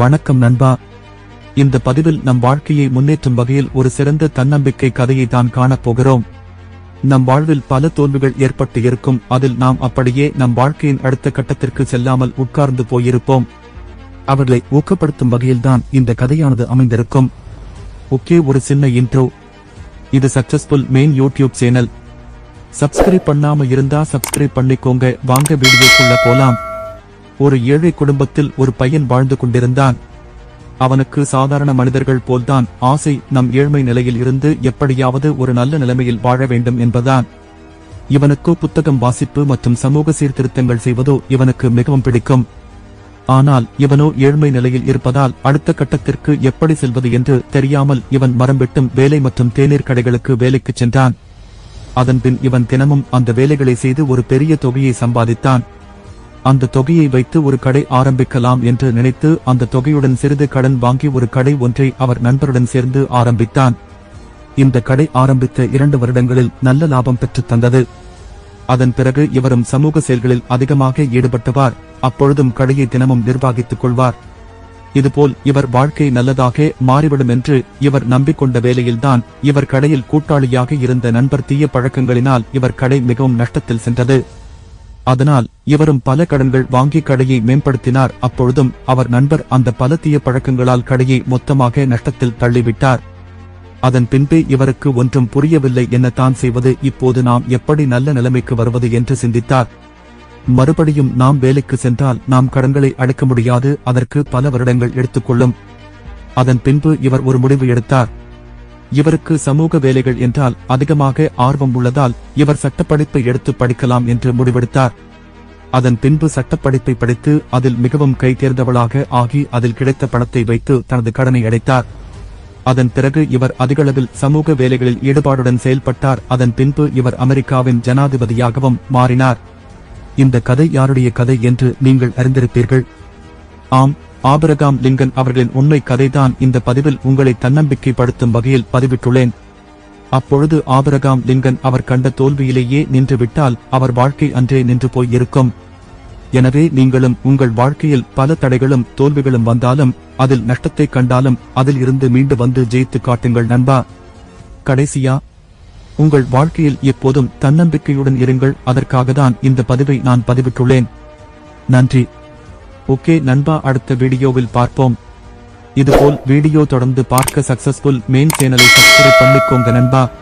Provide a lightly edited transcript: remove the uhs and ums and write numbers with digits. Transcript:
வணக்கம் நண்பா. இந்த பதிவில் நம் வாழ்க்கையை முன்னேற்றும் வகையில் ஒரு சிறந்த தன்னம்பிக்கை கதையை தான் காணப்போகிறோம். நம் வாழ்வில் பல தோல்விகள் ஏற்பட்டு இருக்கும். அதில் நாம் அப்படியே நம் வாழ்க்கையின் அடுத்த கட்டத்திற்கு செல்லாமல் உட்கார்ந்து போயிருப்போம். அவர்களை ஊக்கப்படுத்தும் வகையில்தான் இந்த கதையானது அமைந்திருக்கும். ஓகே, ஒரு சின்ன இன்ட்ரோ. இது successful main YouTube channel. Subscribe பண்ணாம இருந்தா சப்ஸ்கிரைப் பண்ணிக்கோங்க. வாங்க வீடியோக்குள்ள போலாம். ஒரு ஏழை குடும்பத்தில் ஒரு பையன் வாழ்ந்து கொண்டிருந்தான். அவனுக்கு சாதாரண மனிதர்கள் போல்தான் ஆசை. நம் ஏழ்மை நிலையில் இருந்து எப்படியாவது ஒரு நல்ல நிலைமையில் வாழ வேண்டும் என்பதுதான். இவனுக்கு புத்தகம் வாசிப்பு மற்றும் சமூக சீர்திருத்தங்கள் செய்வதோ இவனுக்கு மிகவும் பிடிக்கும். ஆனால் இவனோ ஏழ்மை நிலையில் இருப்பதால் அடுத்த கட்டத்திற்கு எப்படி செல்வது என்று தெரியாமல் இவன் மரம் வெட்டும் வேலை மற்றும் தேநீர் கடைகளுக்கு வேலைக்கு சென்றான். அதன்பின் இவன் தினமும் அந்த வேலைகளை செய்து ஒரு பெரிய தொகையை சம்பாதித்தான். அந்த தொகையை வைத்து ஒரு கடை ஆரம்பிக்கலாம் என்று நினைத்து அந்த தொகையுடன் சிறிது கடன் வாங்கி ஒரு கடை ஒன்றை அவர் நண்பருடன் சேர்ந்து ஆரம்பித்தான். இந்த கடை ஆரம்பித்த 2 வருடங்களில் நல்ல லாபம் பெற்றுத் தந்தது. அதன் பிறகு இவரும் சமூக செயல்களில் அதிகமாக ஈடுபட்டுவார். அப்பொழுதும் கடையை தினமும் நிர்வகித்துக் கொள்வார். இதுபோல் இவர் வாழ்க்கை நல்லதாக மாறிவிடும் என்று இவர் நம்பிக்கொண்ட வேளையில்தான் இவர் கடையில் கூட்டாளியாக இருந்த நண்பர் தீய பழக்கங்களினால் இவர் கடை மிகவும் நஷ்டத்தில் சென்றது. அதனால் இவரும் பல கடன்கள் வாங்கி கடையை மேம்படுத்தினார். அப்பொழுதும் அவர் நண்பர் அந்த பல தீய பழக்கங்களால் கடையை மொத்தமாக நஷ்டத்தில் தள்ளிவிட்டார். அதன் பின்பு இவருக்கு ஒன்றும் புரியவில்லை. என்னத்தான் செய்வது, இப்போது நாம் எப்படி நல்ல நிலைமைக்கு வருவது என்று சிந்தித்தார். மறுபடியும் நாம் வேலைக்கு சென்றால் நாம் கடன்களை அடைக்க முடியாது. அதற்கு பல வருடங்கள் எடுத்துக்கொள்ளும். அதன் பின்பு இவர் ஒரு முடிவு எடுத்தார். இவருக்கு சமூக வேலைகள் என்றால் அதிகமாக ஆர்வம் உள்ளதால் இவர் சட்டப்படிப்பை எடுத்து படிக்கலாம் என்று முடிவெடுத்தார். அதன் பின்பு சட்டப்படிப்பை படித்து அதில் மிகவும் கை தேர்ந்தவளாக ஆகி அதில் கிடைத்த பணத்தை வைத்து தனது கடனை அடைத்தார். அதன் பிறகு இவர் அதிகளவில் சமூக வேலைகளில் ஈடுபாடுடன் செயல்பட்டார். அதன் பின்பு இவர் அமெரிக்காவின் ஜனாதிபதியாகவும் மாறினார். இந்த கதை யாருடைய கதை என்று நீங்கள் அறிந்திருப்பீர்கள். ஆம், ஆபிரகாம் லிங்கன் அவர்களின் உண்மை கதைதான். இந்த பதிவில் உங்களை தன்னம்பிக்கைப்படுத்தும் வகையில் பதிவிட்டுள்ளேன். அப்பொழுது ஆபிரகாம் லிங்கன் அவர் கண்ட தோல்வியிலேயே நின்று விட்டால் அவர் வாழ்க்கை அன்றே நின்று போய் இருக்கும். எனவே நீங்களும் உங்கள் வாழ்க்கையில் பல தடைகளும் தோல்விகளும் வந்தாலும் அதில் நஷ்டத்தை கண்டாலும் அதில் இருந்து மீண்டு வந்து ஜெயித்து காட்டுங்கள் நண்பா. கடைசியா, உங்கள் வாழ்க்கையில் எப்போதும் தன்னம்பிக்கையுடன் இருங்கள். அதற்காகத்தான் இந்த பதிவை நான் பதிவிட்டுள்ளேன். நன்றி. ஓகே நண்பா, அடுத்த வீடியோவில் பார்ப்போம். இதுபோல் வீடியோ தொடர்ந்து பார்க்க சக்சஸ்ஃபுல் மெயின் சேனலை சப்ஸ்கிரைப் பண்ணிக்கோங்க நண்பா.